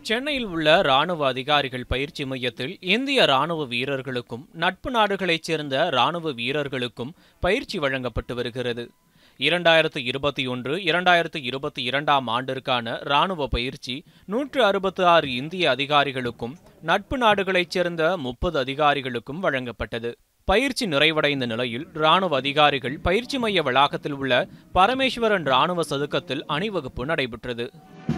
சென்னையில் உள்ள ராணுவ அதிகாரிகள் பயிற்சி மையத்தில் இந்திய ராணுவ வீரர்களுக்கும் நட்பு நாடுகளைச் சேர்ந்த ராணுவ வீரர்களுக்கும் பயிற்சி வழங்கப்பட்டு வருகிறது. 2021-2022 ஆண்டிற்கான ராணுவ பயிற்சி 166 இந்திய அதிகாரிகளுக்கும் நட்பு நாடுகளைச் சேர்ந்த 30 அதிகாரிகளுக்கும் வழங்கப்பட்டது. பயிற்சி நிறைவடைந்த நிலையில் ராணுவ அதிகாரிகள் பயிற்சி மைய வளாகத்தில் உள்ள பரமேஸ்வரன் ராணுவ சதுக்கத்தில் அணிவகுப்பு நடைபெற்றது.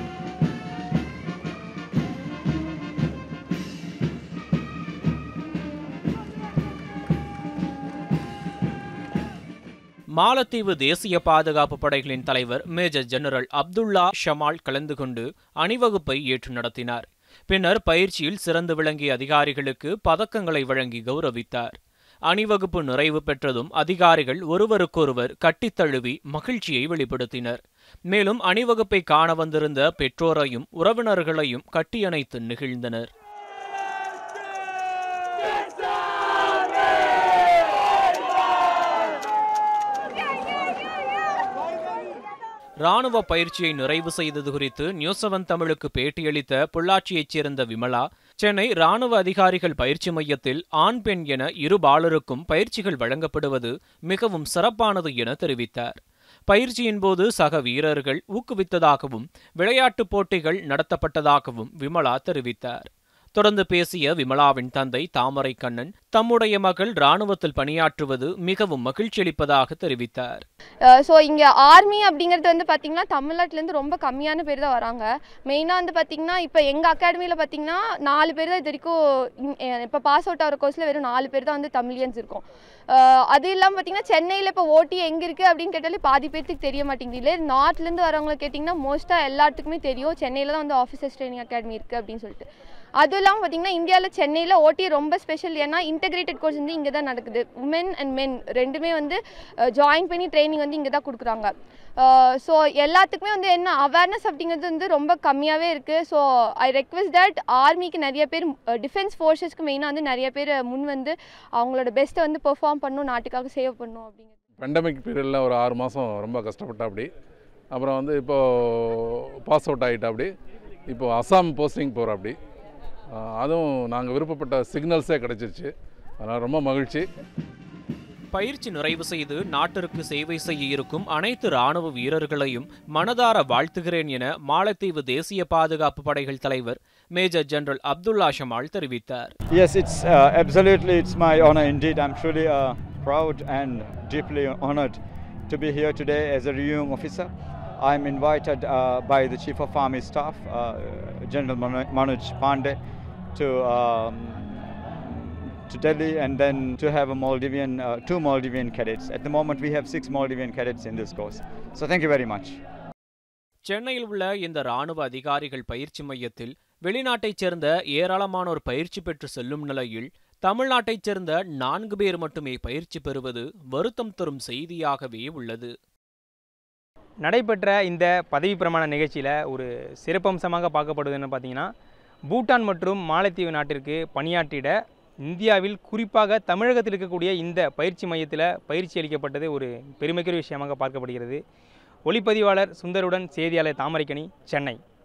மாலத்தீவு தேசிய பாதுகாப்பு படைகளின் தலைவர் மேஜர் ஜெனரல் அப்துல்லா ஷமால் கலந்து கொண்டு அணிவகுப்பை ஏற்று நடத்தினார். பின்னர் பயிற்சியில் சிறந்து விளங்கிய அதிகாரிகளுக்கு பதக்கங்களை வழங்கி கௌரவித்தார். அணிவகுப்பு நிறைவு பெற்றதும் அதிகாரிகள் ஒருவருக்கொருவர் கட்டித்தழுவி மகிழ்ச்சியை வெளிப்படுத்தினர். மேலும் அணிவகுப்பை காண வந்திருந்த பெற்றோரையும் உறவினர்களையும் கட்டியணைத்து நெகிழ்ந்தனர். ராணுவ பயிற்சியை நிறைவு செய்தது குறித்து நியூஸ்7 தமிழுக்கு பேட்டியளித்த பொள்ளாச்சியைச் சேர்ந்த விமலா, சென்னை ராணுவ அதிகாரிகள் பயிற்சி மையத்தில் ஆண் பெண் என இரு பாலருக்கும் பயிற்சிகள் வழங்கப்படுவது மிகவும் சிறப்பானது என தெரிவித்தார். பயிற்சியின் போது சக வீரர்கள் ஊக்குவித்ததாகவும் விளையாட்டுப் போட்டிகள் நடத்தப்பட்டதாகவும் விமலா தெரிவித்தார். தொடர்ந்து பேசிய விமலாவின் தந்தை தாமரை கண்ணன், தம்முடைய மகள் ராணுவத்தில் பணியாற்றுவது மிகவும் மகிழ்ச்சியளிப்பதாக தெரிவித்தார். ஸோ இங்கே ஆர்மி அப்படிங்கிறது வந்து பார்த்திங்கன்னா தமிழ்நாட்டிலேருந்து ரொம்ப கம்மியான பேர் தான் வராங்க. மெயினாக வந்து பார்த்திங்கன்னா இப்போ எங்கள் அகாடமியில் பார்த்திங்கன்னா 4 பேர் தான் இது வரைக்கும் இப்போ பாஸ் அவுட் ஆகிற கோர்ஸில் வெறும் 4 பேர் தான் வந்து தமிழியன்ஸ் இருக்கும். அது இல்லாமல் பார்த்திங்கன்னா சென்னையில் இப்போ ஓடி எங்கே இருக்குது அப்படின்னு கேட்டாலே பாதி பேர்த்துக்கு தெரிய மாட்டேங்குது. இல்லை நார்த்லேருந்து வரவங்களை கேட்டிங்கன்னா மோஸ்ட்டாக எல்லாத்துக்குமே தெரியும் சென்னையில் தான் வந்து ஆஃபீஸர்ஸ் ட்ரைனிங் அகாடமி இருக்குது அப்படின்னு சொல்லிட்டு. அதுவும் இல்லாமல் பார்த்திங்கன்னா இந்தியாவில் சென்னையில் ஓடி ரொம்ப ஸ்பெஷல். ஏன்னா இன்டெகிரேட்டட் கோர்ஸ் வந்து இங்கே தான் நடக்குது. உமன் அண்ட் மென் ரெண்டுமே வந்து ஜாயின் பண்ணி ட்ரைனிங் வந்து இங்கே தான் கொடுக்குறாங்க. ஸோ எல்லாத்துக்குமே வந்து என்ன அவேர்னஸ் அப்படிங்கிறது வந்து ரொம்ப கம்மியாகவே இருக்குது. ஸோ ஐ ரெக்வெஸ்ட் தட் ஆர்மிக்கு நிறைய பேர், டிஃபென்ஸ் ஃபோர்ஸஸ்க்கு மெயினாக வந்து நிறைய பேர் முன் வந்து அவங்களோட பெஸ்ட்டை வந்து பெர்ஃபார்ம் பண்ணணும், நாட்டுக்காக சேவ் பண்ணணும் அப்படிங்கிறது. பெண்டமிக் பீரியடில் ஒரு 6 மாதம் ரொம்ப கஷ்டப்பட்டா அப்படி. அப்புறம் வந்து இப்போது பாஸ் அவுட் ஆகிட்டா அப்படி. இப்போது அசாம் போஸ்டிங் போகிற அப்படி. அதுவும் நாங்கள் விருப்பப்பட்ட சிக்னல்ஸே கிடைச்சிருச்சு. அதனால் ரொம்ப மகிழ்ச்சி. பயிற்சி நிறைவு செய்து நாட்டிற்கு சேவை செய்ய இருக்கும் அனைத்து ராணுவ வீரர்களையும் மனதார வாழ்த்துகிறேன் என மாலத்தீவு தேசிய பாதுகாப்பு படைகள் தலைவர் மேஜர் ஜெனரல் அப்துல்லா ஷமால் தெரிவித்தார். Yes, it's my honor indeed. I'm truly proud and deeply honored to be here today as a reviewing officer. I'm invited by the Chief of Army Staff, General Manoj Pandey, to Delhi and then to have a Maldivian, 2 Maldivian cadets. At the moment we have 6 Maldivian cadets in this course. So thank you very much. சென்னையில் உள்ள இந்த ராணுவ அதிகாரிகள் பயிற்சி மையத்தில் வெளிநாட்டைச் சேர்ந்த ஏராளமானோர் பயிற்சி பெற்று செல்லும் நிலையில் தமிழ்நாட்டைச் சேர்ந்த 4 பேர் மட்டுமே பயிற்சி பெறுவது வருத்தம் தரும் செய்தியாகவே உள்ளது. நடைபெற்ற இந்த பதவி பிரமாண நிகழ்ச்சியில் ஒரு சிறப்பம்சமாக பார்க்கப்படுவதுன்னு பார்த்தீங்கன்னா, பூட்டான் மற்றும் மாலத்தீவு நாட்டிற்கு பணியாற்றிட இந்தியாவில் குறிப்பாக தமிழகத்தில் இருக்கக்கூடிய இந்த பயிற்சி மையத்தில் பயிற்சி அளிக்கப்பட்டது ஒரு பெருமைக்குரிய விஷயமாக பார்க்கப்படுகிறது. ஒளிப்பதிவாளர் சுந்தருடன் செய்தியாளர் தாமரைக்கணி, சென்னை.